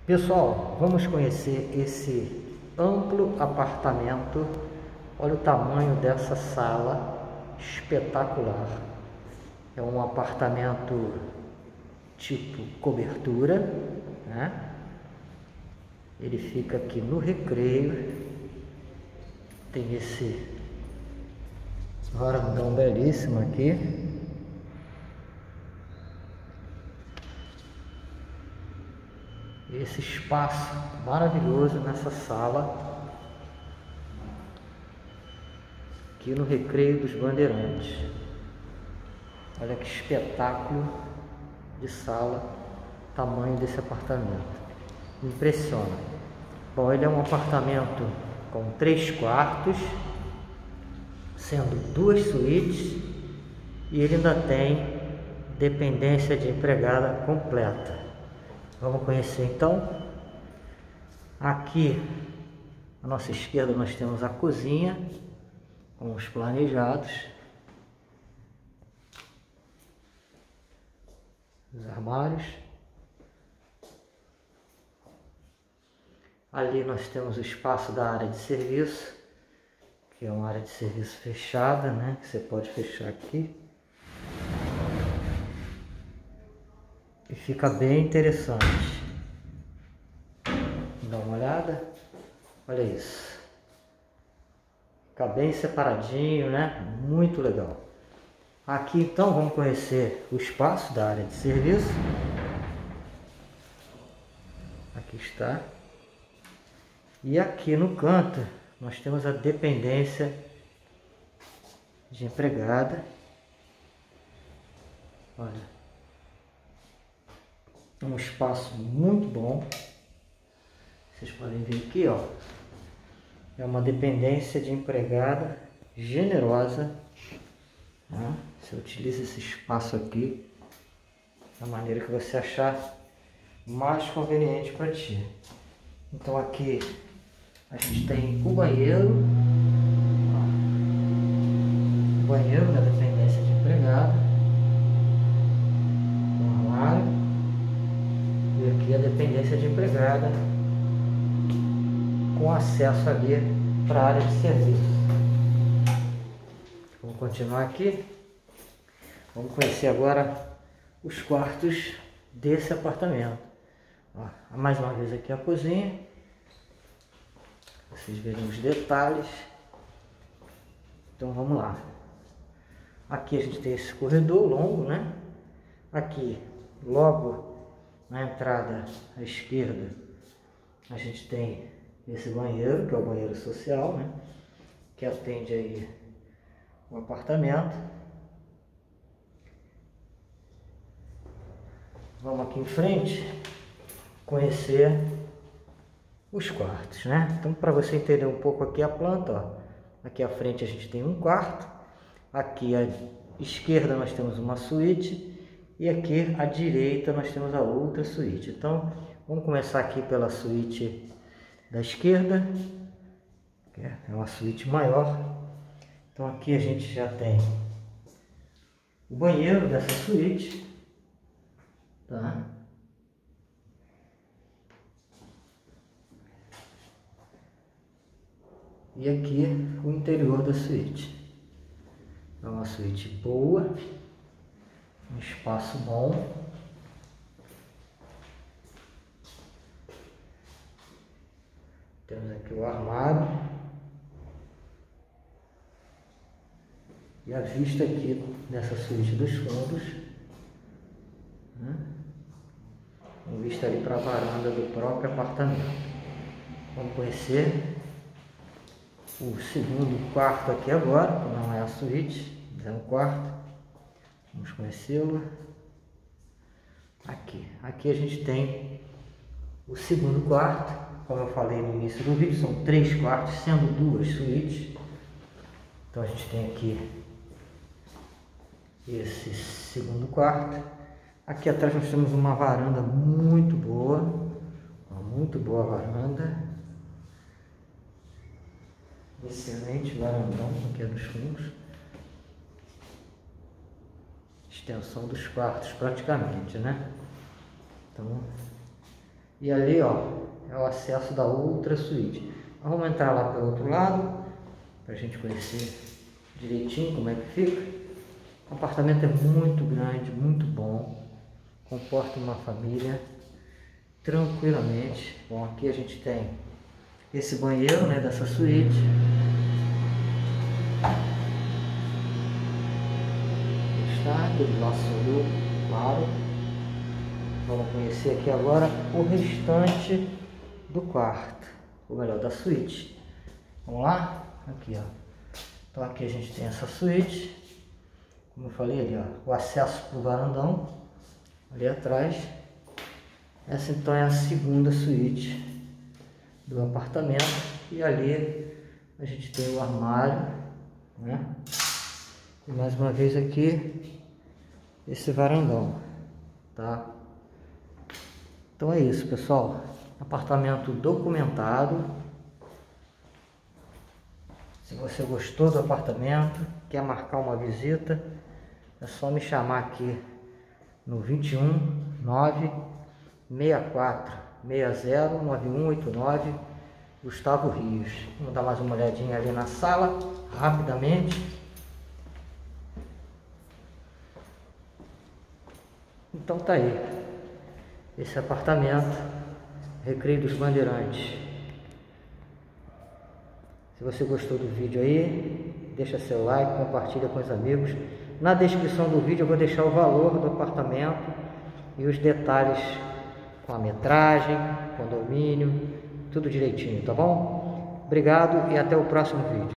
Pessoal, vamos conhecer esse amplo apartamento. Olha o tamanho dessa sala, espetacular. É um apartamento tipo cobertura, né? Ele fica aqui no Recreio. Tem esse varandão belíssimo aqui. Esse espaço maravilhoso nessa sala, aqui no Recreio dos Bandeirantes. Olha que espetáculo de sala, tamanho desse apartamento. Impressiona. Bom, ele é um apartamento com 3 quartos, sendo 2 suítes, e ele ainda tem dependência de empregada completa. Vamos conhecer então. Aqui à nossa esquerda nós temos a cozinha com os planejados, os armários. Ali nós temos o espaço da área de serviço, que é uma área de serviço fechada, né? Que você pode fechar aqui. E fica bem interessante. Dá uma olhada. Olha isso. Fica bem separadinho, né? Muito legal. Aqui então vamos conhecer o espaço da área de serviço. Aqui está. E aqui no canto nós temos a dependência de empregada. Olha. Um espaço muito bom. Vocês podem ver aqui, ó. É uma dependência de empregada generosa. Tá? Você utiliza esse espaço aqui da maneira que você achar mais conveniente para ti. Então aqui a gente tem o banheiro. Ó. O banheiro da dependência de empregada. O armário. E aqui a dependência de empregada, com acesso ali para a área de serviço. Vamos continuar aqui. Vamos conhecer agora os quartos desse apartamento. Ó, mais uma vez aqui a cozinha. Vocês verem os detalhes. Então vamos lá. Aqui a gente tem esse corredor longo, né? Aqui, logo na entrada à esquerda, a gente tem esse banheiro, que é o banheiro social, né? Que atende aí o apartamento. Vamos aqui em frente conhecer os quartos, né? Então, para você entender um pouco aqui a planta, ó, aqui à frente a gente tem um quarto, aqui à esquerda nós temos uma suíte, e aqui à direita nós temos a outra suíte. Então, vamos começar aqui pela suíte da esquerda, que é uma suíte maior. Então aqui a gente já tem o banheiro dessa suíte, tá? E aqui o interior da suíte. É uma suíte boa, um espaço bom. Temos aqui o armário. E a vista aqui nessa suíte dos fundos, né? Com vista ali para a varanda do próprio apartamento. Vamos conhecer o segundo quarto aqui agora, não é a suíte, é um quarto. Vamos conhecê-lo. Aqui a gente tem o segundo quarto, como eu falei no início do vídeo, são 3 quartos, sendo 2 suítes. Então a gente tem aqui esse segundo quarto. Aqui atrás nós temos uma varanda muito boa, uma muito boa varanda. Excelente varandão aqui nos fundos. Extensão dos quartos praticamente, né? Então, E ali, ó, é o acesso da outra suíte. Vamos entrar lá pelo outro lado, para a gente conhecer direitinho como é que fica. O apartamento é muito grande, muito bom, comporta uma família tranquilamente. Bom, aqui a gente tem esse banheiro, né, dessa suíte. Está aquele nosso olho claro. Vamos conhecer aqui agora o restante do quarto, ou melhor, da suíte. Vamos lá? Aqui, ó. Então aqui a gente tem essa suíte. Como eu falei ali, ó, o acesso para o varandão ali atrás. Essa então é a segunda suíte do apartamento. E ali a gente tem o armário, né? E mais uma vez aqui esse varandão, tá? Então é isso, pessoal. Apartamento documentado. Se você gostou do apartamento, quer marcar uma visita, é só me chamar aqui no 21 964 60 9189, Gustavo Rios. Vamos dar mais uma olhadinha ali na sala, rapidamente. Então tá aí, esse apartamento, Recreio dos Bandeirantes. Se você gostou do vídeo aí, deixa seu like, compartilha com os amigos. Na descrição do vídeo eu vou deixar o valor do apartamento e os detalhes com a metragem, condomínio, tudo direitinho, tá bom? Obrigado e até o próximo vídeo.